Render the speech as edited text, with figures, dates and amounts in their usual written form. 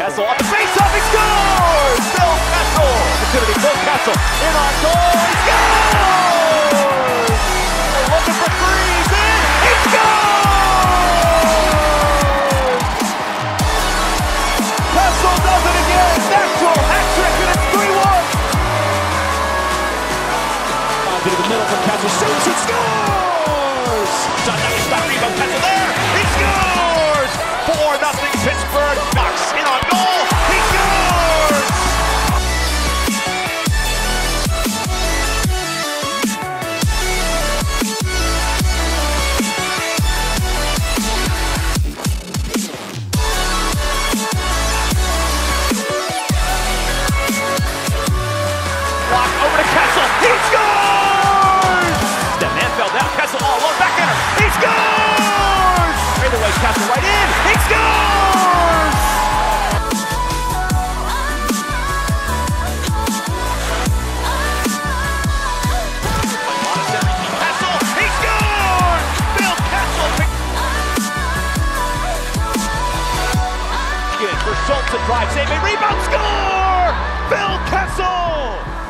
Kessel off the face-off, he scores! Bill Kessel! Opportunity, Bill Kessel in on goal, he scores! They're looking for threes, in, he scores! Kessel does it again, natural hat-trick, and it's 3-1! To the middle from Kessel, shoots, he scores! John Ellis stop rebound, Kessel there, he scores! 4-0 Pittsburgh, Knox in on goal, he scores! Block over to Kessel, he scores! The man fell down, Kessel all alone, backhand, he scores! Straight away, Kessel right in, he scores! Kessel, he scores! Bill Kessel for Schultz and drive, save a rebound, score! Bill Kessel!